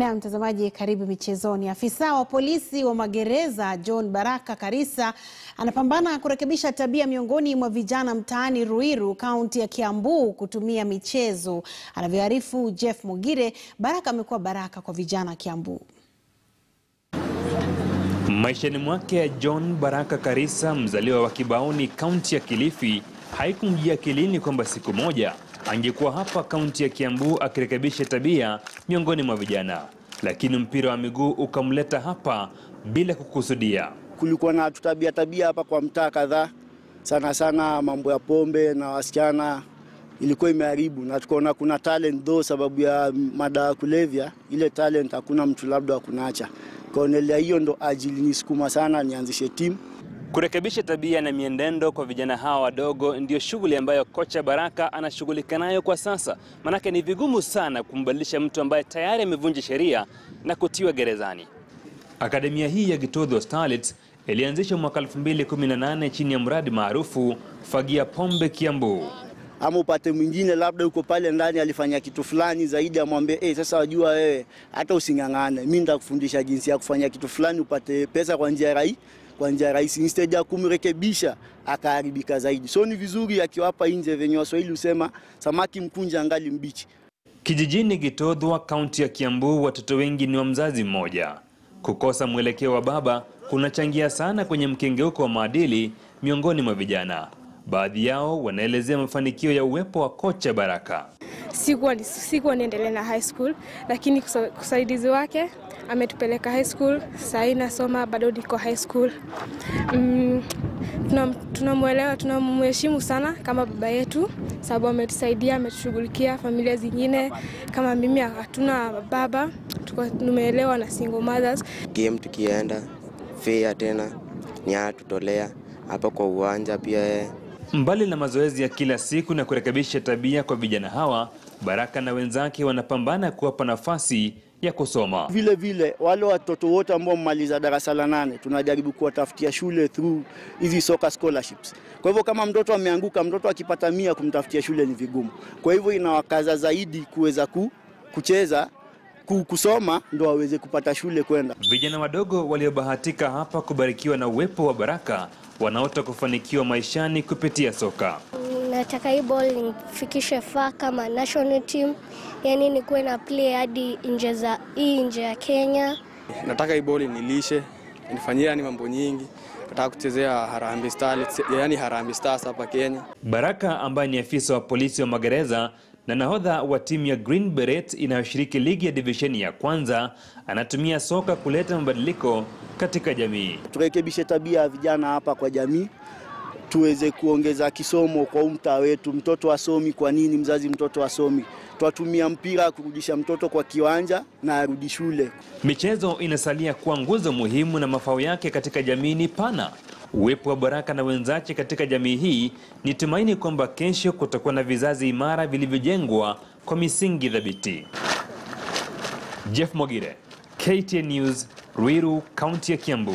Na mtazamaji, karibu michezoni. Afisa wa polisi wa magereza John Baraka Karisa anapambana kurekebisha tabia miongoni mwa vijana mtaani Ruiru, kaunti ya Kiambu kutumia michezo. Anavyoarifu Jeff Mogire, Baraka amekuwa baraka kwa vijana Kiambu. Maishani mwake John Baraka Karisa, mzaliwa wa Kibaoni, kaunti ya Kilifi, haikumjia akilini kwamba siku moja angekuwa hapa kaunti ya Kiambu akirekebisha tabia miongoni mwa vijana. Lakini mpira wa miguu ukamleta hapa bila kukusudia. Kulikuwa na tabia hapa kwa mtaa kadhaa. Sana mambo ya pombe na wasichana ilikuwa imeharibu, na tukaona kuna talent though sababu ya madawa kulevya. Ile talent hakuna mtu labda kunaacha. Kaonelea hiyo ndo ajili nisukuma sana nianzishe timu. Kurekebisha tabia na mienendo kwa vijana hawa wadogo ndio shughuli ambayo kocha Baraka anashughulika nayo kwa sasa. Manake ni vigumu sana kumbadilisha mtu ambaye tayari amevunja sheria na kutiwa gerezani. Akademia hii ya Gitodho Starlets ilianzishwa mwaka 2018 chini ya mradi maarufu Fagia Pombe Kiambu. Ama upate mwingine labda uko pale ndani alifanya kitu fulani zaidi, amwambie sasa wajua wewe hata usingangane, mimi nitakufundisha jinsi ya kufanya kitu fulani upate pesa kwa njia rahisi, instead ya kumrekebisha akaharibika zaidi. So ni vizuri akiwapa nje venye Waswahili usema samaki mkunja angali mbichi. Kijijini Gitodho, kaunti ya Kiambu, watoto wengi ni wa mzazi mmoja. Kukosa mwelekeo wa baba kunachangia sana kwenye mkengeuko wa maadili miongoni mwa vijana. Baadhi yao wanaelezea mafanikio ya uwepo wa kocha Baraka. Sikuwa niendelea na high school, lakini kusaidizi wake ametupeleka high school. Sasa nasoma bado niko high school. Tunamuelewa, tunamheshimu sana kama baba yetu sababu ametusaidia, ametushughulikia. Familia zingine kama mimi hatuna baba, tumeelewa na single mothers. Game tukienda fair tena ni atutolea hapa kwa uwanja pia. Mbali na mazoezi ya kila siku na kurekebisha tabia kwa vijana hawa, Baraka na wenzake wanapambana kuwapa nafasi ya kusoma. Vile wale watoto wote ambao mmaliza darasa la 8 tunajaribu kuwatafutia shule through hizi soccer scholarships. Kwa hivyo kama mtoto ameanguka, mtoto akipata 100 kumtafutia shule ni vigumu. Kwa hivyo inawakaza zaidi kuweza kucheza, kusoma ndo waweze kupata shule kwenda. Vijana wadogo waliobahatika hapa kubarikiwa na uwepo wa Baraka wanaota kufanikiwa maishani kupitia soka. Nataka hii ball nifikishe far kama national team, yani nikuwe na play hadi nje ya Kenya. Nataka hii ball nilishe, nifanyie mambo nyingi. Nataka kuchezea Harambee Stars, yani Harambee Stars hapa Kenya. Baraka ambaye ni afisa wa polisi wa magereza na nahodha wa timu ya Green Beret inayoshiriki ligi ya divisheni ya kwanza, anatumia soka kuleta mabadiliko katika jamii. Turekebishe tabia ya vijana hapa kwa jamii, tuweze kuongeza kisomo kwa mtaa wetu. Mtoto asomi, kwa nini mzazi mtoto asomi? Tuatumia mpira kurudisha mtoto kwa kiwanja na arudi shule. Michezo inasalia kuwa nguzo muhimu na mafao yake katika jamii ni pana. Uwepo wa Baraka na wenzake katika jamii hii ni tumaini kwamba kesho kutakuwa na vizazi imara vilivyojengwa kwa misingi thabiti. Jeff Mogire, KTN News, Ruiru, kaunti ya Kiambu.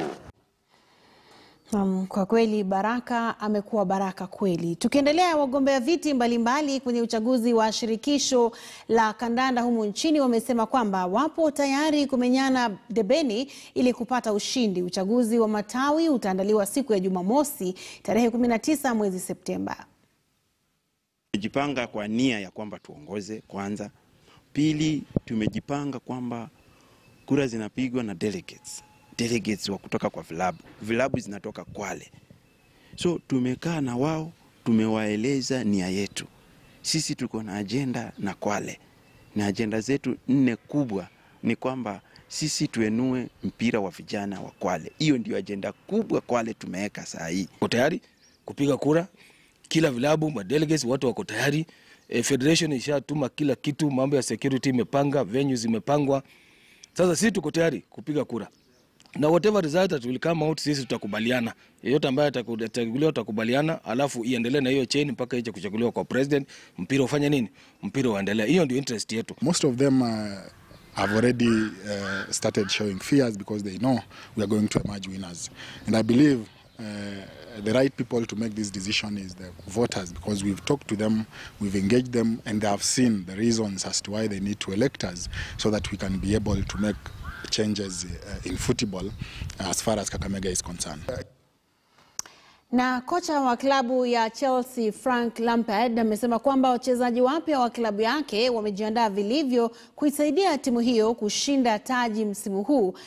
Kwa kweli Baraka amekuwa baraka kweli. Tukiendelea, wagombea viti mbalimbali kwenye uchaguzi wa shirikisho la kandanda humu nchini wamesema kwamba wapo tayari kumenyana debeni ili kupata ushindi. Uchaguzi wa matawi utaandaliwa siku ya Jumamosi tarehe 19 mwezi Septemba. Tumejipanga kwa nia ya kwamba tuongoze kwanza. Pili, tumejipanga kwamba kura zinapigwa na delegates wa kutoka kwa vilabu zinatoka Kwale. So tumekaa na wao, tumewaeleza nia yetu. Sisi tuko na agenda na Kwale, na agenda zetu 4 kubwa ni kwamba sisi tuenue mpira wa vijana wa Kwale. Hiyo ndio agenda kubwa Kwale tumeweka saa hii. Tuko tayari kupiga kura, kila vilabu, delegates watu wako tayari. Federation ishatuma kila kitu, mambo ya security imepanga, venues imepangwa. Sasa sisi tuko tayari kupiga kura. Na whatever result that will come out, sisi tutakubaliana. Yeyote ambaye atachaguliwa tutakubaliana, alafu iendelee na hiyo chain mpaka ije kuchaguliwa kwa president. Mpira ufanye nini? Mpira uendelee. Hiyo ndio interest yetu. Most of them have already started showing fears because they know we are going to emerge winners. And I believe the right people to make this decision is the voters, because we've talked to them, we've engaged them, and they have seen the reasons as to why they need to elect us, so that we can be able to make changes in football as far as Kakamega is concerned. Na kocha wa klabu ya Chelsea Frank Lampard amesema kwamba wachezaji wapya wa klabu yake wamejiandaa vilivyo kuisaidia timu hiyo kushinda taji msimu huu,